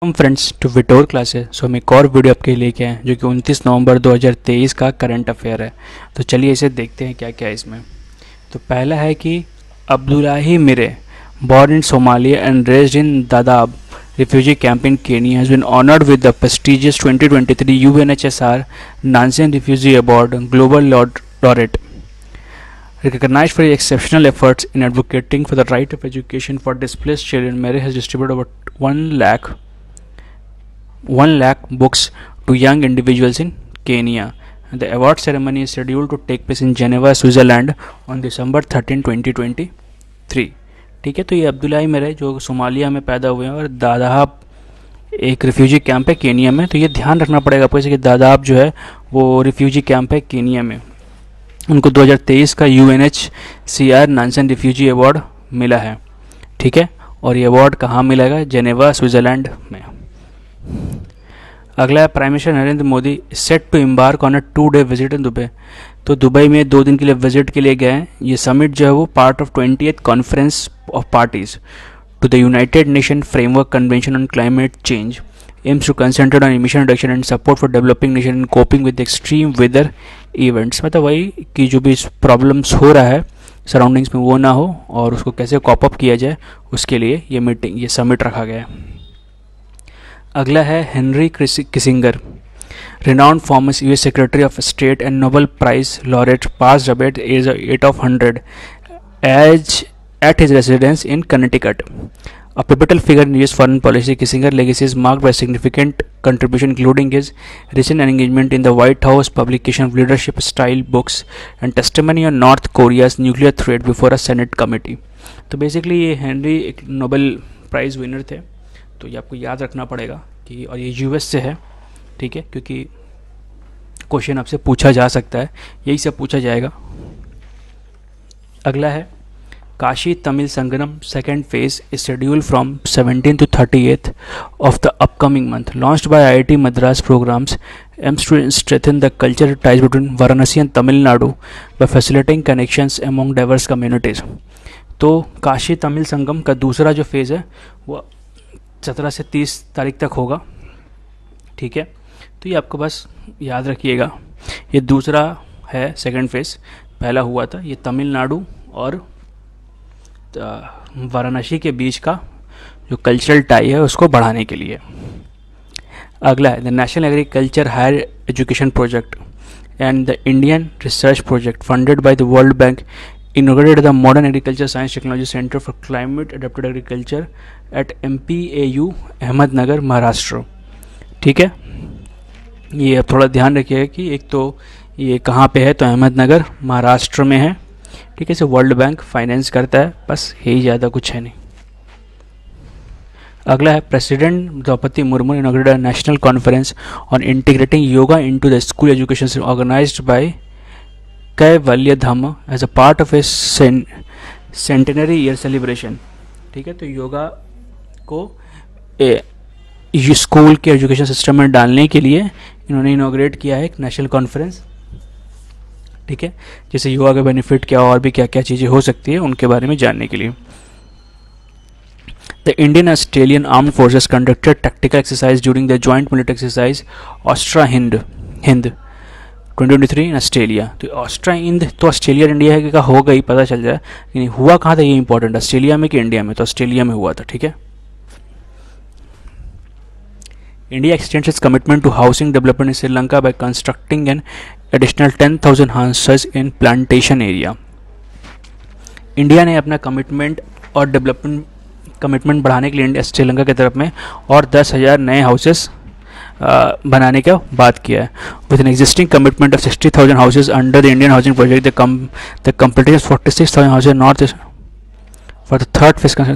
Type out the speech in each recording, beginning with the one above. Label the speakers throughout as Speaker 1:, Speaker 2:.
Speaker 1: Friends to विटोर classes. So हम एक और वीडियो आपके लिए लेके आए जो कि 29 नवंबर 2023 का करंट अफेयर है। तो चलिए इसे देखते हैं क्या क्या है इसमें। तो पहला है कि Abdullahi Mire, born in Somalia and raised in Dadaab refugee camp in Kenya, has been honored with the prestigious 2023 UNHCR Nansen Refugee Award Global Laureate. Recognized for his exceptional efforts in advocating for the right of education for displaced children, Mere has distributed over 1 lakh books to young individuals in Kenya. The award ceremony is scheduled to take place in Geneva, Switzerland on December 13, 2023. ठीक है, तो ये Abdullahi Mire जो Somalia में पैदा हुए हैं और दादाब एक रिफ्यूजी कैंप है केनिया में। तो ये ध्यान रखना पड़ेगा आपको कि दादाब जो है वो रिफ्यूजी कैंप है केनिया में। उनको 2023 का UNHCR नानसन रिफ्यूजी अवार्ड मिला है। ठीक है, और ये अवार्ड कहाँ मिलेगा? जेनेवा, स्विट्ज़रलैंड में। अगला है prime minister Narendra Modi set to embark on a 2-day visit in Dubai. तो दुबई में 2 दिन के लिए विजिट के लिए गए हैं। ये समिट जो है वो part of 20th conference of parties to the United Nation framework convention on climate change aims to concentrate on emission reduction and support for developing nation in coping with extreme weather events. मतलब वही कि जो भी problems हो रहा है surroundings में वो ना हो और उसको कैसे कॉप अप किया जाए, उसके लिए ये समिट रखा गया है। अगला है Henry Kissinger, renowned former US Secretary of State and Nobel Prize laureate, passed away at the age of 8 of 100 at his residence in Connecticut. A pivotal figure in US foreign policy, Kissinger's legacy is marked by significant contribution, including his recent engagement in the White House publication of leadership-style books and testimony on North Korea's nuclear threat before a Senate committee. तो basically ये Henry एक Nobel prize winner थे, तो ये आपको याद रखना पड़ेगा कि, और ये US से है। ठीक है, क्योंकि क्वेश्चन आपसे पूछा जा सकता है, यही सब पूछा जाएगा। अगला है Kashi Tamil Sangam second phase is schedule from 17 to 38 of the upcoming month, launched by IIT Madras programmes aims to strengthen the cultural ties between Varanasi and Tamil Nadu by facilitating connections among diverse communities. तो काशी तमिल संगम का दूसरा जो फेज़ है वो 17 से 30 तारीख तक होगा। ठीक है, तो ये आपको बस याद रखिएगा। ये दूसरा है सेकंड फेज़, पहला हुआ था ये तमिलनाडु और वाराणसी के बीच का जो कल्चरल टाई है उसको बढ़ाने के लिए। अगला है the national agriculture higher education project and the Indian research project funded by the world bank inaugurated the Modern Agriculture Science Technology Center for Climate Adapted Agriculture at MPAU Ahmednagar, Maharashtra. ठीक है, ये अब थोड़ा ध्यान रखिएगा कि एक तो ये कहाँ पे है, तो अहमदनगर महाराष्ट्र में है। ठीक है, इसे वर्ल्ड बैंक फाइनेंस करता है, बस यही, ज़्यादा कुछ है नहीं। अगला है president Droupadi Murmu inaugurated national conference on integrating yoga into the school education organised by Kaivalya Dham as a part of a centenary year celebration. ठीक है, तो योगा को स्कूल के एजुकेशन सिस्टम में डालने के लिए इन्होंने इनॉग्रेट किया है एक नेशनल कॉन्फ्रेंस। ठीक है, जैसे योगा का बेनिफिट क्या और भी क्या क्या चीज़ें हो सकती है उनके बारे में जानने के लिए। The Indian Australian armed forces conducted tactical exercise during the joint military exercise Austra Hind 2023 in Australia. तो ऑस्ट्रा हिंद तो ऑस्ट्रेलिया इंडिया का होगा ही, पता चल जाए, लेकिन हुआ कहाँ था ये इंपॉर्टेंट, ऑस्ट्रेलिया में कि इंडिया में? तो ऑस्ट्रेलिया में हुआ था। ठीक है, India extends its commitment to housing development in Sri Lanka by constructing an additional 10,000 houses in plantation area. India ने अपना कमिटमेंट और डेवलपमेंट कमिटमेंट बढ़ाने के लिए श्रीलंका की तरफ में और 10,000 नए हाउसेस बनाने का बात किया है। With an existing commitment of 60,000 houses under the Indian housing project the completed 46,000 houses north for the third phase.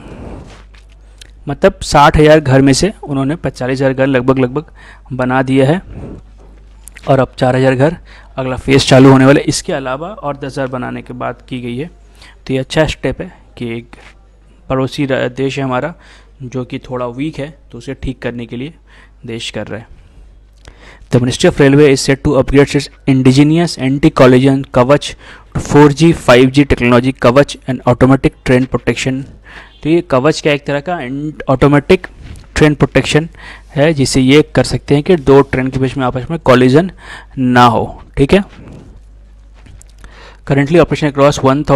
Speaker 1: मतलब 60,000 घर में से उन्होंने 45,000 घर लगभग बना दिया है और अब 4,000 घर अगला फेज़ चालू होने वाले। इसके अलावा और 10,000 बनाने की बात की गई है। तो ये अच्छा स्टेप है कि एक पड़ोसी देश है हमारा जो कि थोड़ा वीक है, तो उसे ठीक करने के लिए देश कर रहा है। The ministry of railway is set to upgrade its indigenous anti collision Kavach to 4G 5G technology Kavach and automatic train protection. तो ये कवच क्या एक तरह का ऑटोमेटिक ट्रेन प्रोटेक्शन है, जिससे ये कर सकते हैं कि दो ट्रेन के बीच में आपस में कॉलिजन ना हो। ठीक है। Currently operation across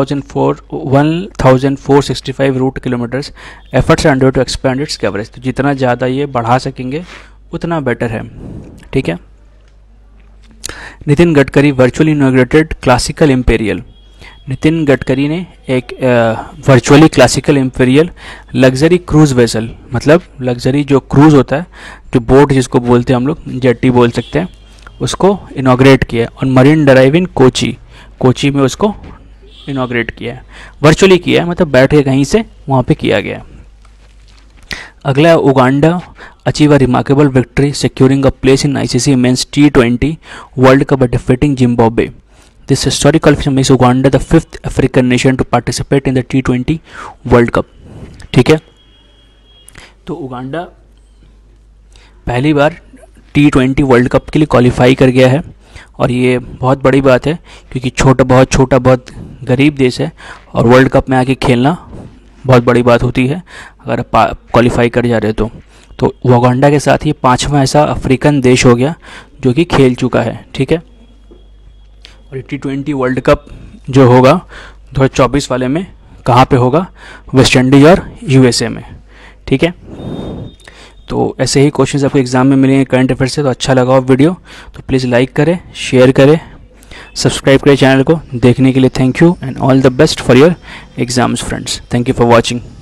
Speaker 1: 1,465 route kilometers. Efforts are under to expand its coverage. तो जितना ज़्यादा ये बढ़ा सकेंगे उतना बेटर है। ठीक है। Nitin Gadkari virtually inaugurated classical imperial. Nitin Gadkari ने एक virtually classical imperial luxury cruise vessel, मतलब लग्जरी जो क्रूज होता है, जो बोट जिसको बोलते हैं हम लोग, जेट्टी बोल सकते हैं, उसको इनॉग्रेट किया और मरीन ड्राइव इन कोची में उसको इनॉग्रेट किया है। वर्चुअली किया है, मतलब बैठ के कहीं से वहाँ पे किया गया। अगला, Uganda achieve a remarkable victory securing a place in ICC men's T20 world cup by defeating Zimbabwe. This historical achievement makes Uganda the 5th African nation to participate in the T20 world cup. ठीक है। तो Uganda पहली बार T20 world cup के लिए qualify कर गया है और ये बहुत बड़ी बात है, क्योंकि बहुत गरीब देश है और वर्ल्ड कप में आके खेलना बहुत बड़ी बात होती है अगर क्वालिफाई कर जा रहे तो उगांडा के साथ ही 5वां ऐसा अफ्रीकन देश हो गया जो कि खेल चुका है। ठीक है। और T20 वर्ल्ड कप जो होगा 2024 वाले में कहाँ पे होगा? वेस्ट इंडीज़ और USA में। ठीक है। तो ऐसे ही क्वेश्चंस आपको एग्जाम में मिलेंगे करंट अफेयर से। तो अच्छा लगा हो वीडियो तो प्लीज़ लाइक करें, शेयर करें, सब्सक्राइब करें चैनल को। देखने के लिए thank you and all the best for your exams friends. Thank you for watching.